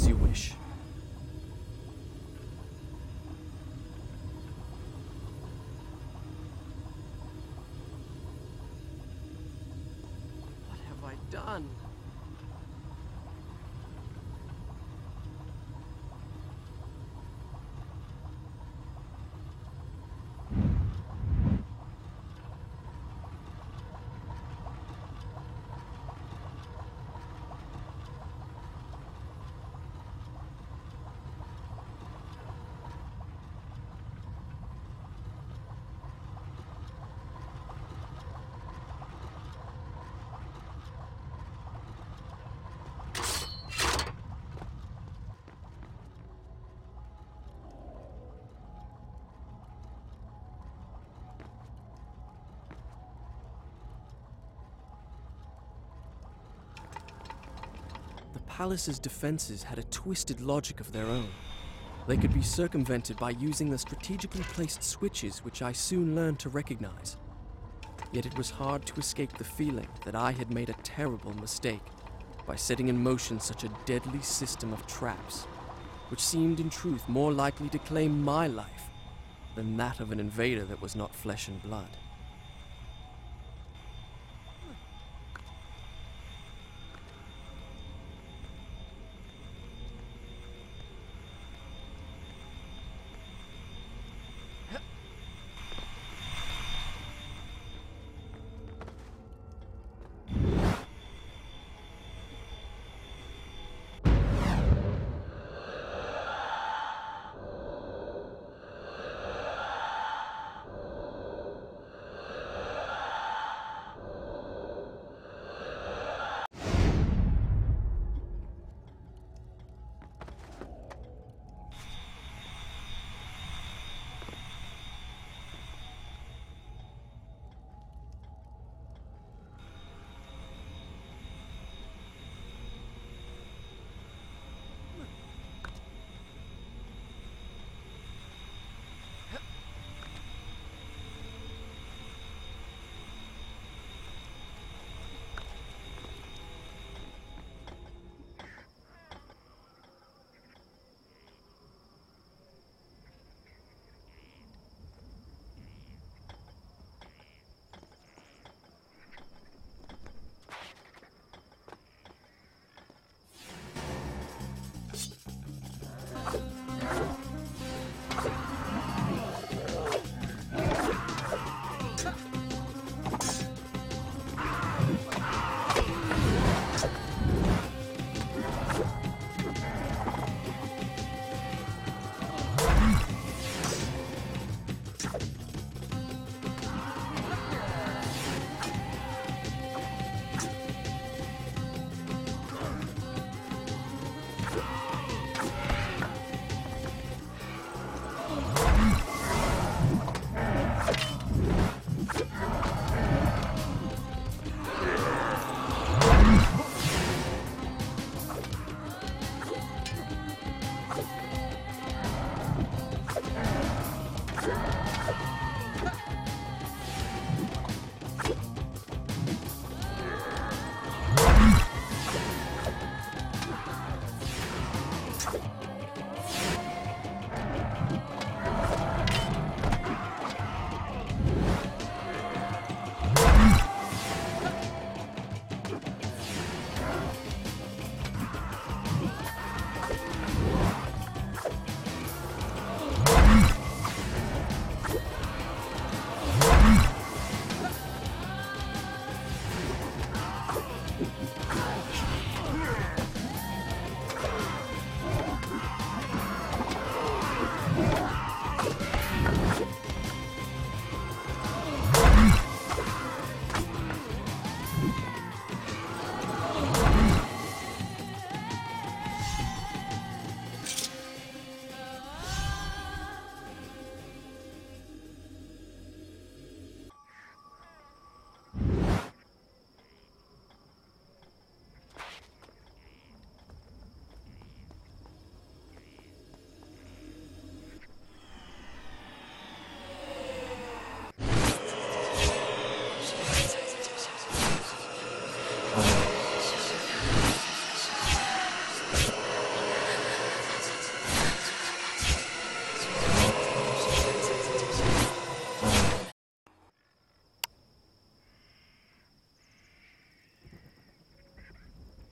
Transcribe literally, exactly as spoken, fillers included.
as you wish. What have I done? The palace's defenses had a twisted logic of their own. They could be circumvented by using the strategically placed switches, which I soon learned to recognize. Yet it was hard to escape the feeling that I had made a terrible mistake by setting in motion such a deadly system of traps, which seemed in truth more likely to claim my life than that of an invader that was not flesh and blood.